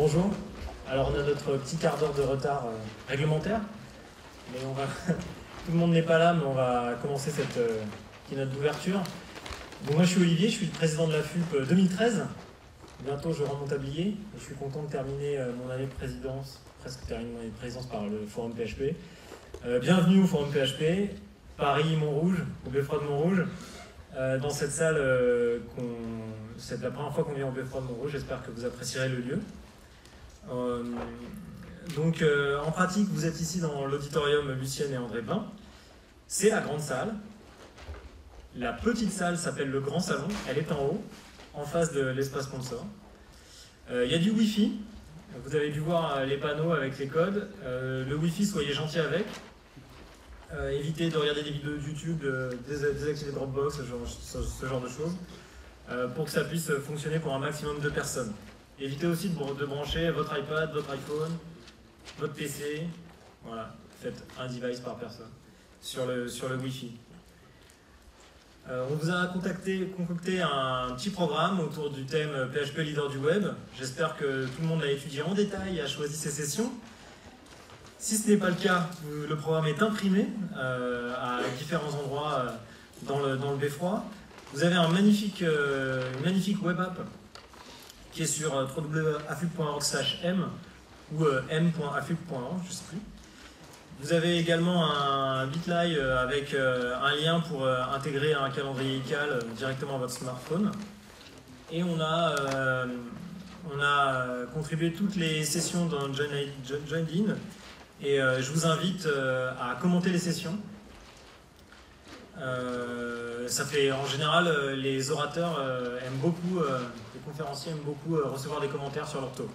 bonjour. Alors on a notre petit quart d'heure de retard réglementaire, mais on va... tout le monde n'est pas là, mais on va commencer cette keynote d'ouverture. Bon, moi je suis Olivier, je suis le président de la FUP 2013. Bientôt je rends mon tablier et je suis content de terminer mon année de présidence, presque terminer mon année de présidence par le Forum PHP. Bienvenue au Forum PHP, Paris Montrouge, au Beffroi de Montrouge. Dans cette salle, c'est la première fois qu'on vient au Beffroi de Montrouge, j'espère que vous apprécierez le lieu. En pratique, vous êtes ici dans l'auditorium Lucienne et André Bain. C'est la grande salle. La petite salle s'appelle le grand salon, elle est en haut, en face de l'espace sponsor. Il y a du Wi-Fi, vous avez dû voir les panneaux avec les codes. Le Wi-Fi, soyez gentils avec. Évitez de regarder des vidéos de YouTube, désactiver Dropbox, ce genre de choses, pour que ça puisse fonctionner pour un maximum de personnes. Évitez aussi de brancher votre iPad, votre iPhone, votre PC. Voilà, faites un device par personne sur le Wi-Fi. On vous a concocté un petit programme autour du thème PHP Leader du Web. J'espère que tout le monde l'a étudié en détail et a choisi ses sessions. Si ce n'est pas le cas, le programme est imprimé à différents endroits dans le Beffroi. Vous avez une magnifique web app qui est sur www.afub.org/m ou m.afub.org, je ne sais plus. Vous avez également un Bitly avec un lien pour intégrer un calendrier ICAL directement à votre smartphone. Et on a contribué toutes les sessions dans Join-in. Et je vous invite à commenter les sessions. Ça fait, en général, les orateurs aiment beaucoup, les conférenciers aiment beaucoup recevoir des commentaires sur leur talk.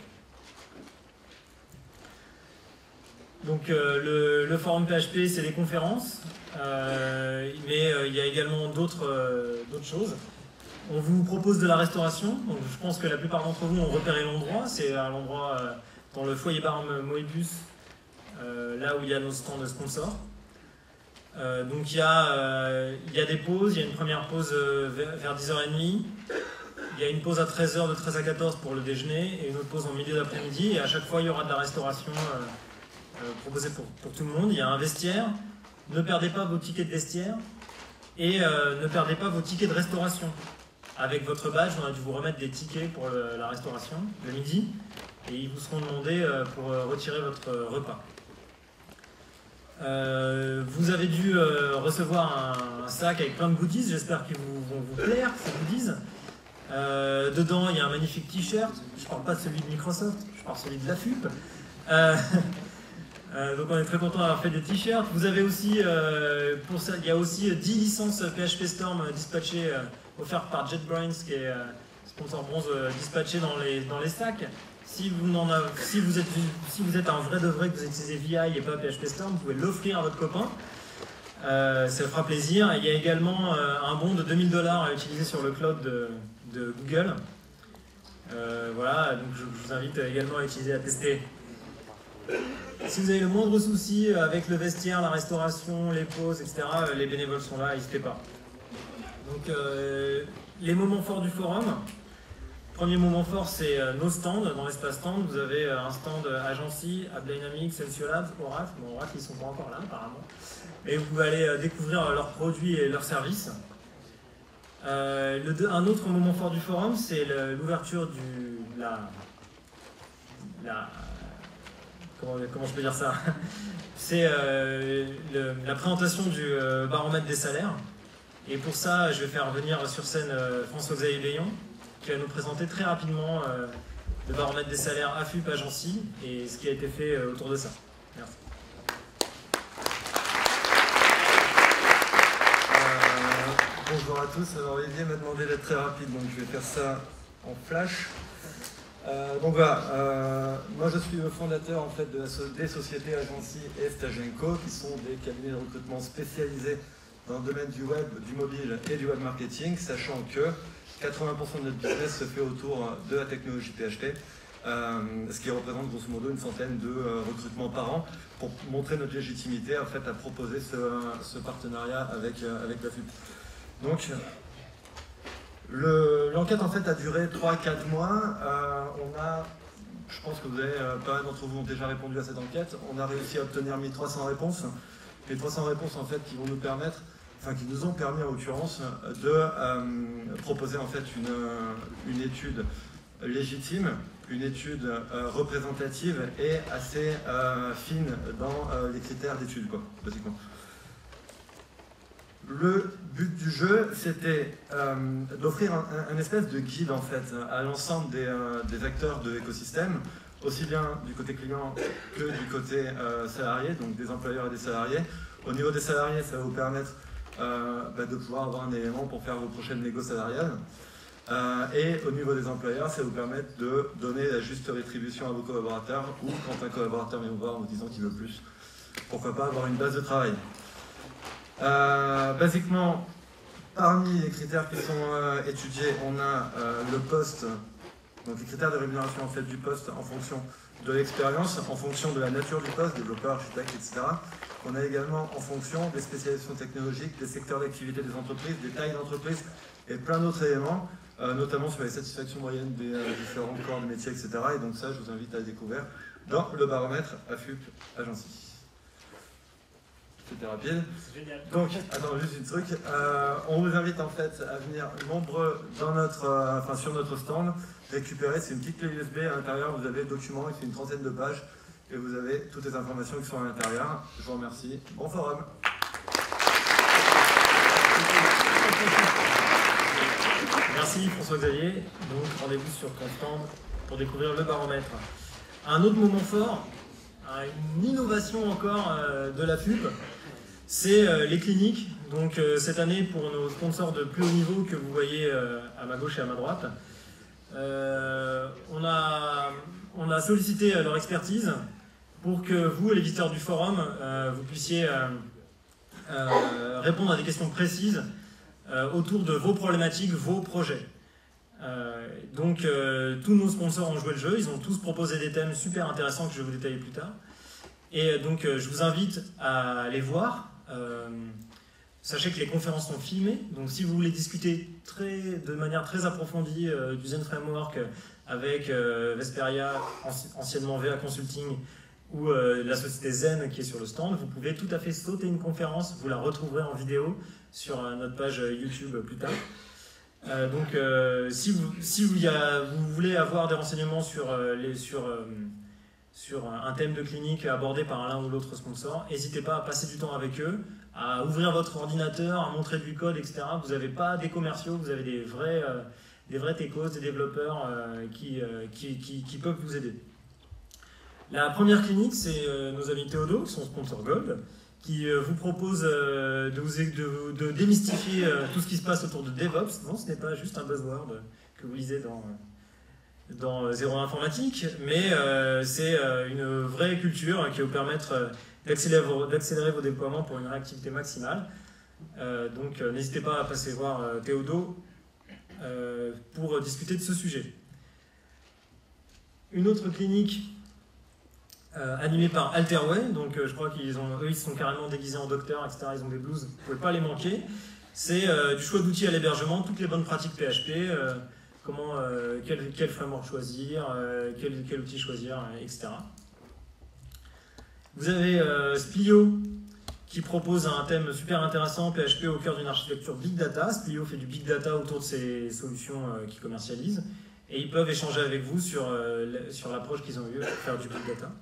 Donc le forum PHP, c'est des conférences, mais il y a également d'autres choses. On vous propose de la restauration, donc je pense que la plupart d'entre vous ont repéré l'endroit. C'est à l'endroit dans le foyer bar Moebus, là où il y a nos stands de sponsors. Donc il y a des pauses, il y a une première pause vers 10h30, il y a une pause à 13h, de 13 à 14 pour le déjeuner, et une autre pause en milieu d'après-midi, et à chaque fois il y aura de la restauration proposée pour tout le monde. Il y a un vestiaire, ne perdez pas vos tickets de vestiaire, et ne perdez pas vos tickets de restauration. Avec votre badge, on a dû vous remettre des tickets pour la restauration le midi, et ils vous seront demandés pour retirer votre repas. Vous avez dû recevoir un sac avec plein de goodies, j'espère qu'ils vont vous plaire, ces goodies. Dedans, il y a un magnifique t-shirt, je ne parle pas de celui de Microsoft, je parle de celui de la FUP. Donc on est très content d'avoir fait des t-shirts. Vous avez aussi, pour ça, il y a aussi 10 licences PHP Storm dispatchées, offertes par JetBrains, qui est sponsor bronze, dispatchées dans les sacs. Si vous êtes un vrai de vrai, que vous utilisez VI et pas PHP Storm, vous pouvez l'offrir à votre copain. Ça fera plaisir. Et il y a également un bon de $2000 à utiliser sur le cloud de Google. Voilà, donc je vous invite également à utiliser, à tester. Si vous avez le moindre souci avec le vestiaire, la restauration, les pauses, etc., les bénévoles sont là, n'hésitez pas. Donc, les moments forts du forum. Premier moment fort, c'est nos stands. Dans l'espace stand, vous avez un stand Agency, AppDynamics, Sensiolabs, Oracle. Bon, Oracle, ils ne sont pas encore là, apparemment. Et vous pouvez aller découvrir leurs produits et leurs services. Un autre moment fort du forum, c'est l'ouverture comment je peux dire ça? C'est la présentation du baromètre des salaires. Et pour ça, je vais faire venir sur scène François-Xavier Bayon, qui va nous présenter très rapidement le baromètre des salaires AFUP Agency et ce qui a été fait autour de ça. Merci. Bonjour à tous. Alors Olivier m'a demandé d'être très rapide, donc je vais faire ça en flash. Donc voilà, moi je suis le fondateur en fait des sociétés Agency et Stagenco, qui sont des cabinets de recrutement spécialisés dans le domaine du web, du mobile et du web marketing, sachant que 80% de notre business se fait autour de la technologie PHP, ce qui représente grosso modo une centaine de recrutements par an, pour montrer notre légitimité en fait à proposer ce partenariat avec la FUP. Donc l'enquête en fait a duré 3-4 mois. On a je pense que pas mal d'entre vous ont déjà répondu à cette enquête. On a réussi à obtenir 1300 réponses. 1300 réponses en fait qui vont nous permettre, enfin qui nous ont permis en l'occurrence de proposer en fait une étude légitime, une étude représentative et assez fine dans les critères d'étude, quoi, basiquement. Le but du jeu, c'était d'offrir un espèce de guide en fait à l'ensemble des acteurs de l'écosystème, aussi bien du côté client que du côté salarié, donc des employeurs et des salariés. Au niveau des salariés, ça va vous permettre de pouvoir avoir un élément pour faire vos prochaines négociations salariales. Et au niveau des employeurs, ça va vous permettre de donner la juste rétribution à vos collaborateurs, ou quand un collaborateur vient vous voir en vous disant qu'il veut plus, pourquoi pas avoir une base de travail. Basiquement, parmi les critères qui sont étudiés, on a le poste, donc les critères de rémunération en fait du poste en fonction de l'expérience, en fonction de la nature du poste, développeur, architecte, etc. On a également en fonction des spécialisations technologiques, des secteurs d'activité des entreprises, des tailles d'entreprise et plein d'autres éléments, notamment sur les satisfactions moyennes des différents corps de métier, etc. Et donc ça, je vous invite à le découvrir dans le baromètre AFUP Agency. C'était rapide. Donc, attends, juste une truc. On vous invite en fait à venir nombreux dans sur notre stand, récupérer, c'est une petite clé USB, à l'intérieur vous avez le document, il fait une trentaine de pages, et vous avez toutes les informations qui sont à l'intérieur. Je vous remercie. Bon forum. Merci François-Xavier. Donc rendez-vous sur ton stand pour découvrir le baromètre. Un autre moment fort, une innovation encore de la FUP, c'est les cliniques. Donc cette année, pour nos sponsors de plus haut niveau que vous voyez à ma gauche et à ma droite, on a sollicité leur expertise pour que vous, les visiteurs du forum, vous puissiez répondre à des questions précises autour de vos problématiques, vos projets. Donc tous nos sponsors ont joué le jeu, ils ont tous proposé des thèmes super intéressants que je vais vous détailler plus tard. Et donc je vous invite à les voir. Sachez que les conférences sont filmées, donc si vous voulez discuter de manière très approfondie du Zen Framework avec Vesperia, anciennement VA Consulting, ou la société Zen qui est sur le stand, vous pouvez tout à fait sauter une conférence, vous la retrouverez en vidéo sur notre page YouTube plus tard. Donc si vous voulez avoir des renseignements sur un thème de clinique abordé par l'un ou l'autre sponsor, n'hésitez pas à passer du temps avec eux, à ouvrir votre ordinateur, à montrer du code, etc. Vous n'avez pas des commerciaux, vous avez des vrais techos, des développeurs qui peuvent vous aider. La première clinique, c'est nos amis Théodo, qui sont sponsors Gold, qui vous propose de démystifier tout ce qui se passe autour de DevOps. Non, ce n'est pas juste un buzzword que vous lisez dans Zéro Informatique, mais c'est une vraie culture qui va vous permettre d'accélérer vos déploiements pour une réactivité maximale. Donc n'hésitez pas à passer voir Théodo pour discuter de ce sujet. Une autre clinique animée par Alterway, donc je crois qu'ils se sont carrément déguisés en docteurs, etc. Ils ont des blouses, vous ne pouvez pas les manquer. C'est du choix d'outils à l'hébergement, toutes les bonnes pratiques PHP, quel framework choisir, quel outil choisir, etc. Vous avez Splio qui propose un thème super intéressant, PHP au cœur d'une architecture Big Data. Splio fait du Big Data autour de ses solutions qu'ils commercialisent. Et ils peuvent échanger avec vous sur l'approche qu'ils ont eue pour faire du Big Data.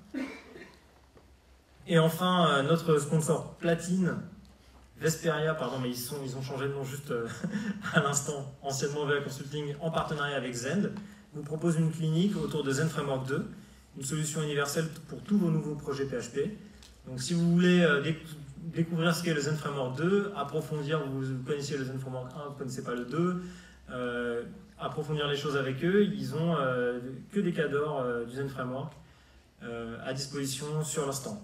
Et enfin, notre sponsor platine, Vesperia, pardon, mais ils ont changé de nom juste à l'instant, anciennement VA Consulting, en partenariat avec Zend, vous propose une clinique autour de Zen Framework 2, une solution universelle pour tous vos nouveaux projets PHP. Donc si vous voulez découvrir ce qu'est le Zen Framework 2, approfondir, vous connaissiez le Zen Framework 1, vous ne connaissez pas le 2, approfondir les choses avec eux, ils ont que des cas d'or du Zen Framework à disposition sur leur stand.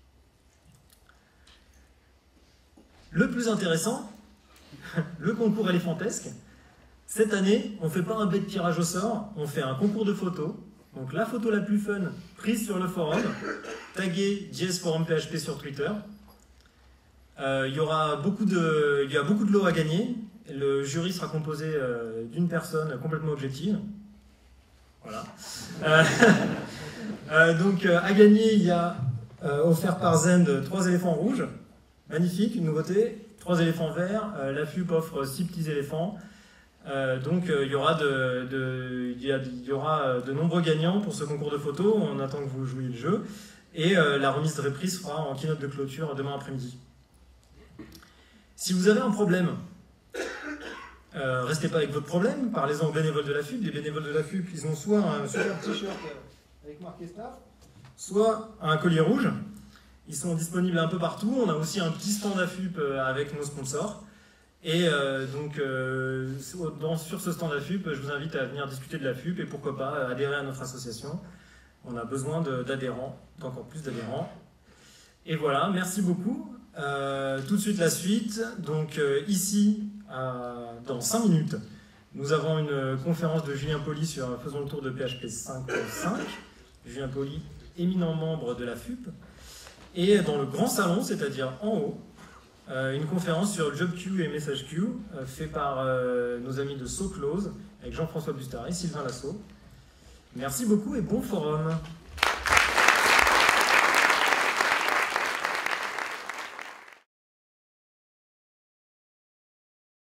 Le plus intéressant, le concours éléphantesque. Cette année, on ne fait pas un bête tirage au sort, on fait un concours de photos. Donc la photo la plus fun prise sur le forum, taguée JS Forum PHP sur Twitter. Il y a beaucoup de lots à gagner. Le jury sera composé d'une personne complètement objective. Voilà. Donc à gagner, il y a offert par Zend 3 éléphants rouges. Magnifique, une nouveauté. 3 éléphants verts. La FUP offre 6 petits éléphants. Donc il y aura de nombreux gagnants pour ce concours de photos. On attend que vous jouiez le jeu. Et la remise de reprise sera en keynote de clôture demain après-midi. Si vous avez un problème, restez pas avec votre problème, parlez-en aux bénévoles de la FUP. Les bénévoles de la FUP, ils ont soit un super t-shirt avec marqué staff, soit un collier rouge. Ils sont disponibles un peu partout. On a aussi un petit stand à FUP avec nos sponsors. Et sur ce stand à FUP, je vous invite à venir discuter de la FUP et pourquoi pas adhérer à notre association. On a besoin d'adhérents, d'encore plus d'adhérents. Et voilà, merci beaucoup. Tout de suite la suite. Donc ici, dans 5 minutes, nous avons une conférence de Julien Poli sur Faisons le tour de PHP 5.5. Julien Poli, éminent membre de la FUP. Et dans le grand salon, c'est-à-dire en haut, une conférence sur JobQ et MessageQ, fait par nos amis de SoClose, avec Jean-François Bustard et Sylvain Lasso. Merci beaucoup et bon forum.